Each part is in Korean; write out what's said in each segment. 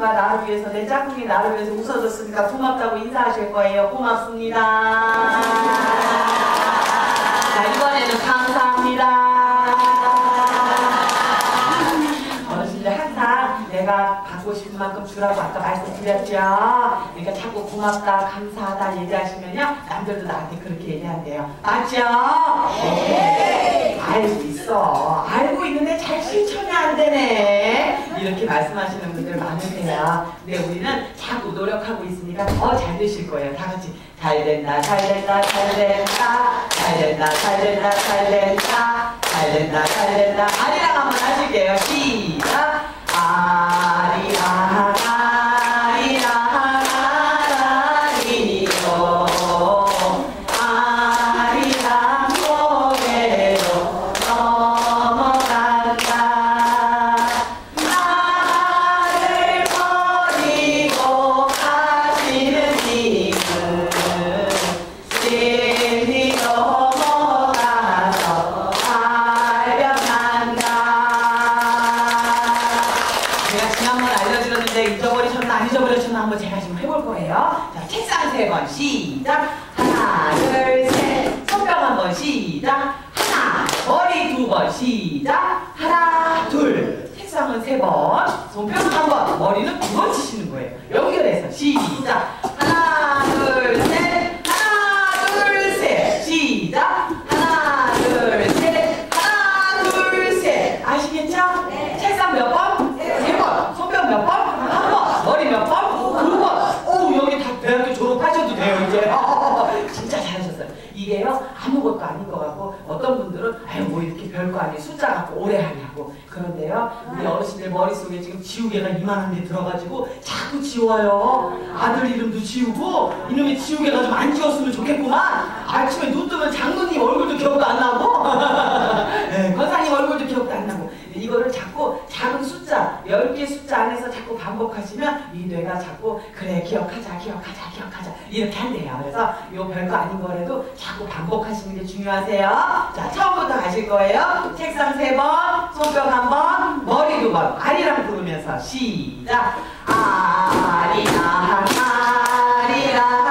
친구가 나를 위해서, 내 짝꿍이 나를 위해서 웃어줬으니까 고맙다고 인사하실 거예요. 고맙습니다. 자, 이번에는 감사합니다. 어르신들 항상 내가 받고 싶은 만큼 주라고 아까 말씀드렸죠. 그러니까 자꾸 고맙다, 감사하다 얘기하시면요, 남들도 나한테 그렇게 얘기한대요. 맞죠? 네. 알고 있어. 알고 있는데 잘 실천이 안 되네. 이렇게 말씀하시는 분들 많으세요. 근데 우리는 자꾸 노력하고 있으니까 더 잘 되실 거예요. 다 같이 잘 된다, 잘 된다, 잘 된다, 잘 된다, 잘 된다, 잘 된다, 잘 된다, 잘 된다. 아리랑 한번 하실게요. 시작. 아리랑, 아리랑, 아리요. 아리랑 고개로 넘어간다. 나를 버리고 가시는 님은 신이 넘어가서 발견한다. 제가 지난번 알려드렸는데 잊어버리셨나 안 잊어버리셨나 한번 제가 지금 해볼 거예요. 자, 책상 3번 시작. 하나, 둘, 셋. 손뼉 한번 시작. 하나, 머리 2번 시작. 하나, 둘. 책상은 3번, 손뼉 1번, 머리는 2번 치시는 거예요. 연결해서 시작. 하나, 둘, 셋. 하나, 둘, 셋. 시작. 하나, 둘, 셋. 하나, 둘, 셋. 아시겠죠? 네. 책상 몇 번? 3번. 손뼉 몇 번? 1번. 머리 몇 번? 2번. 오, 여기 다 대학교 졸업하셔도 돼요, 이제. 진짜 잘하셨어요. 이게요, 아무것도 아닌 것 같고, 어떤 분들은, 아유, 뭐 이렇게 별거 아니에요. 숫자 갖고 오래 하냐고. 그런데요, 우리 어르신들 머릿속에 지금 지우개가 이만한 게 들어가지고, 자꾸 지워요. 아들 이름도 지우고, 이놈의 지우개가 좀 안 지웠으면 좋겠구만. 아침에 눈 뜨면 장로님 얼굴도 기억도 안 나고, 네, 권사님 얼굴도 기억도 안 나고. 이거를 자꾸 작은 숫자, 10개 숫자 안에서 자꾸 반복하시면 이 뇌가 자꾸 그래 기억하자 기억하자 기억하자 이렇게 한대요. 그래서 요 별거 아닌 거라도 자꾸 반복하시는 게 중요하세요. 자, 처음부터 가실 거예요. 책상 3번, 손뼉 1번, 머리 2번. 아리랑 부르면서 시작. 아리랑 아리랑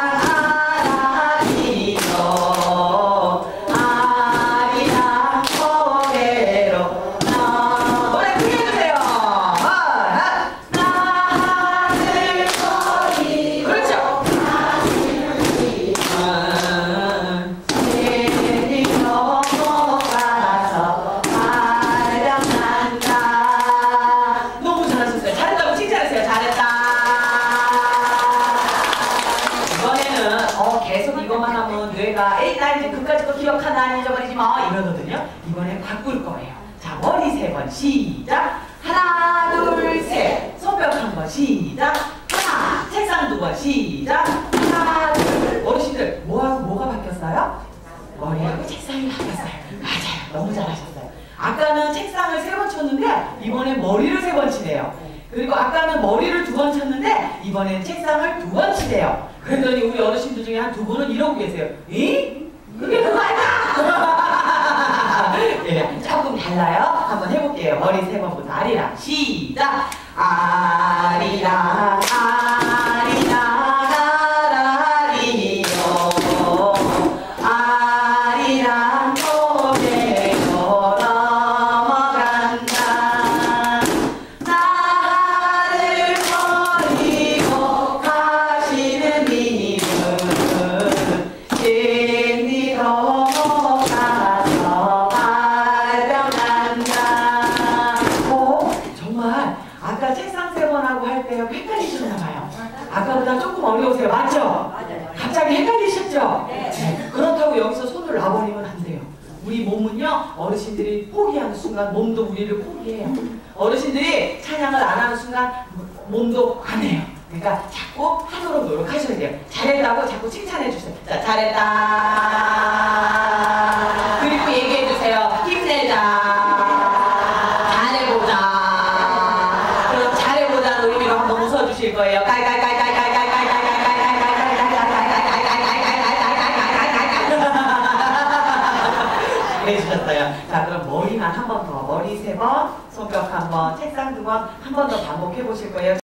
나 이제 그까짓 거 기억하나 안 잊어버리지 마 이러거든요. 이번엔 바꿀 거예요. 자, 머리 3번 시작. 하나, 둘, 셋. 손뼉 1번 시작. 하나, 책상 2번 시작. 하나, 둘. 어르신들 뭐하고 뭐가 바뀌었어요? 머리하고 책상이 바뀌었어요. 맞아요. 너무 잘하셨어요. 아까는 책상을 3번 쳤는데 이번엔 머리를 3번 치네요. 그리고 아까는 머리를 2번 쳤는데 이번엔 책상을 2번 치대요. 그랬더니 우리 어르신들 중에 한 2분은 이러고 계세요. 이? 그게 그거 아니야? 예, 조금 달라요. 한번 해볼게요. 머리 3번부터 아리랑 시작. 아리랑 아리랑 아라리요. 아리랑 고개로 넘어간다. 나를 버리고 가시는 님은 신이 넘어가서 발견한다. 정말 아까 책상 3번하고 할 때 헷갈리셨나봐요. 아까보다 조금 어려우세요. 맞죠? 맞아요. 갑자기 헷갈리셨죠? 네. 그렇다고 여기서 손을 놔버리면 안 돼요. 우리 몸은요, 어르신들이 포기하는 순간 몸도 우리를 포기해요. 어르신들이 찬양을 안 하는 순간 몸도 안 해요. 그러니까 자꾸 하도록 노력하셔야 돼요. 잘했다고 자꾸 칭찬해 주세요. 자, 잘했다. 그리고 얘기해 주세요. 힘내자. 잘해보자. 그럼 잘해보자는 의미로 한번 웃어주실 거예요. 해주셨어요. 자, 그럼 머리만 한 번 더. 머리 3번, 손뼉 1번, 책상 2번, 한 번 더 반복해 보실 거예요.